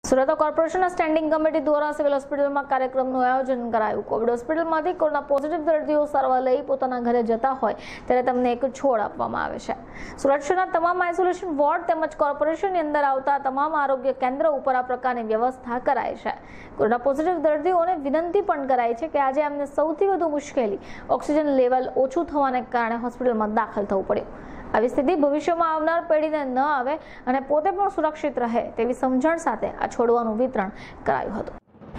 સુરત કોર્પોરેશનના standing committee દ્વારા civil હોસ્પિટલમાં કાર્યક્રમનું આયોજન કરાયું। કોવિડ હોસ્પિટલમાંથી કોરોના પોઝિટિવ દર્દીઓ સારવાર લઈ પોતાના ઘરે જતા હોય ત્યારે તેમને એક છોડ આપવામાં આવે છે। સુરત શહેરના તમામ આઇસોલેશન વોર્ડ તેમજ કોર્પોરેશનની અંદર આવતા તમામ આરોગ્ય કેન્દ્ર ઉપર આ પ્રકારની વ્યવસ્થા કરાઈ છે। કોરોના પોઝિટિવ દર્દીઓને વિનંતી પણ કરાઈ છે કે આજે એમને સૌથી વધુ મુશ્કેલી ઓક્સિજન લેવલ ઓછું થવાને કારણે હોસ્પિટલમાં દાખલ થવું પડ્યું। આવી સ્થિતિ ભવિષ્યમાં આવનાર પેઢીને ન આવે અને પોતે પણ સુરક્ષિત રહે તેવી સમજણ સાથે આ છોડવાનું વિતરણ કરાયું હતું।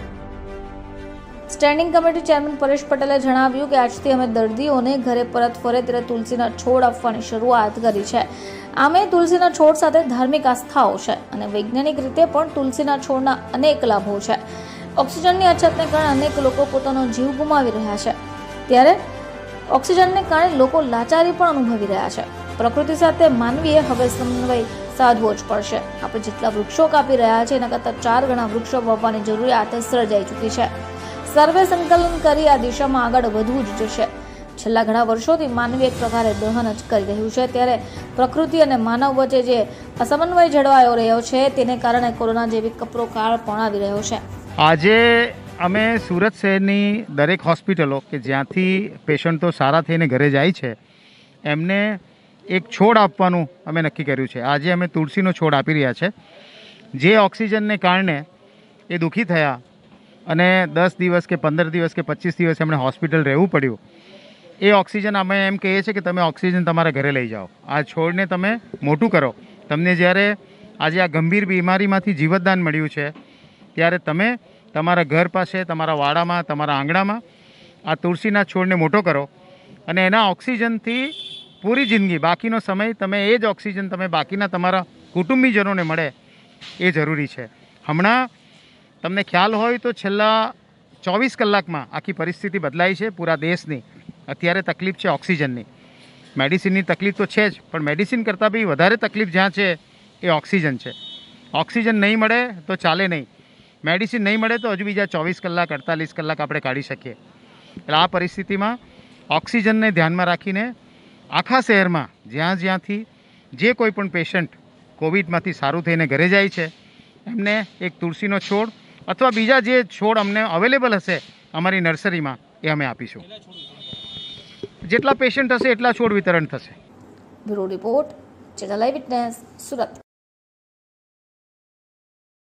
સ્ટેન્ડિંગ કમિટી ચેરમેન પરેશ પટેલે જણાવ્યું કે આજથી અમે દર્દીઓને ઘરે પરત ફરે ત્યારે તુલસીના છોડ આપવાની શરૂઆત કરી છે। આમે તુલસીના છોડ સાથે ધાર્મિક આસ્થાઓ છે અને વૈજ્ઞાનિક રીતે પણ તુલસીના છોડના અનેક લાભો છે। ઓક્સિજનની અછતને કારણે અનેક લોકો પોતાનો જીવ ગુમાવી રહ્યા છે, ત્યારે ઓક્સિજનને કારણે લોકો લાચારી પણ અનુભવી રહ્યા છે। પ્રકૃતિ સાથે માનવીએ હવે સમન્વય સાધવો જ પડશે। આપણે જેટલા વૃક્ષો કાપી રહ્યા છે એના કરતાં 4 ગણા વૃક્ષો વાવવાની જરૂરિયાત સર્જાઈ ચૂકી છે। સર્વે સંકલન કરી આ દિશામાં આગળ વધવું જ જોશે। છેલ્લા ઘણા વર્ષોથી માનવી એક પ્રકારે દહન જ કરી રહ્યું છે, ત્યારે પ્રકૃતિ અને માનવ વચ્ચે જે અસમન્વય જળવાયો રહ્યો છે તેને કારણે કોરોના જેવી કપરો કાળ પણ આવી રહ્યો છે। આજે અમે સુરત શહેરની દરેક હોસ્પિટલો કે જ્યાંથી પેશન્ટો સારા થઈને ઘરે જાય છે એમને એક છોડ આપવાનું અમે નક્કી કર્યું છે। આજે અમે તુલસીનો છોડ આપી રહ્યા છે। જે ઓક્સિજનને કારણે એ દુઃખી થયા અને 10 દિવસ કે 15 દિવસ કે 25 દિવસ એમણે હોસ્પિટલ રહેવું પડ્યું, એ ઓક્સિજન અમે એમ કહીએ છીએ કે તમે ઓક્સિજન તમારા ઘરે લઈ જાઓ। આ છોડને તમે મોટું કરો। તમને જ્યારે આજે આ ગંભીર બીમારીમાંથી જીવતદાન મળ્યું છે ત્યારે તમે તમારા ઘર પાસે, તમારા વાડામાં, તમારા આંગણામાં આ તુલસીના છોડને મોટો કરો અને એના ઓક્સિજનથી પૂરી જિંદગી, બાકીનો સમય તમે એ જ ઓક્સિજન તમે બાકીના તમારા કુટુંબીજનોને મળે એ જરૂરી છે। હમણાં તમને ખ્યાલ હોય તો છેલ્લા 24 કલાકમાં આખી પરિસ્થિતિ બદલાઈ છે પૂરા દેશની। અત્યારે તકલીફ છે ઓક્સિજનની। મેડિસિનની તકલીફ તો છે જ, પણ મેડિસિન કરતાં બી વધારે તકલીફ જ્યાં છે એ ઓક્સિજન છે। ઓક્સિજન નહીં મળે તો ચાલે નહીં, મેડિસિન નહીં મળે તો હજુ બીજા 24 કલાક 48 કલાક આપણે કાઢી શકીએ। એટલે આ પરિસ્થિતિમાં ઓક્સિજનને ધ્યાનમાં રાખીને આખા શહેરમાં જ્યાંથી જે કોઈ પણ પેશન્ટ કોવિડમાંથી સારું થઈને ઘરે જાય છે એમને એક તુલસીનો છોડ અથવા બીજા જે છોડ અમને અવેલેબલ હશે અમારી નર્સરીમાં એ અમે આપીશું। જેટલા પેશન્ટ હશે એટલા છોડ વિતરણ થશે। Bureau report, channel eye witness, Surat.